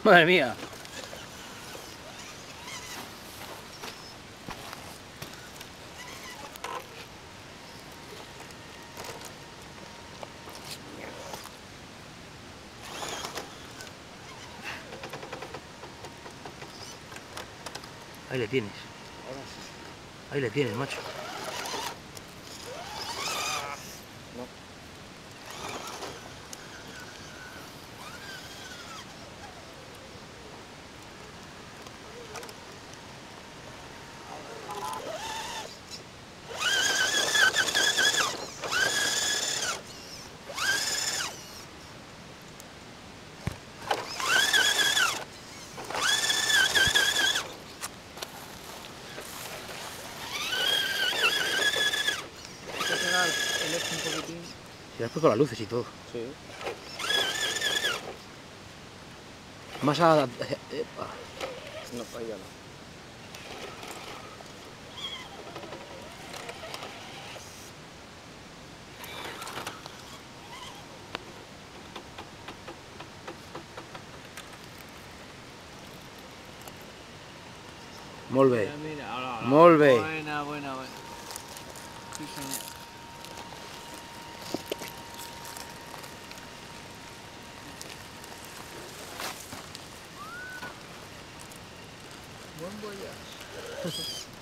Madre mía. Ahí le tienes. Ahora sí. Ahí le tienes, macho. No. El eje un poquitín. Y después con las luces y todo. Sí. Más a... No, ahí ya no. Molt bé. Mira, ahora. Molt bé. Buena, buena, buena. Sí, señor. Buen voyage.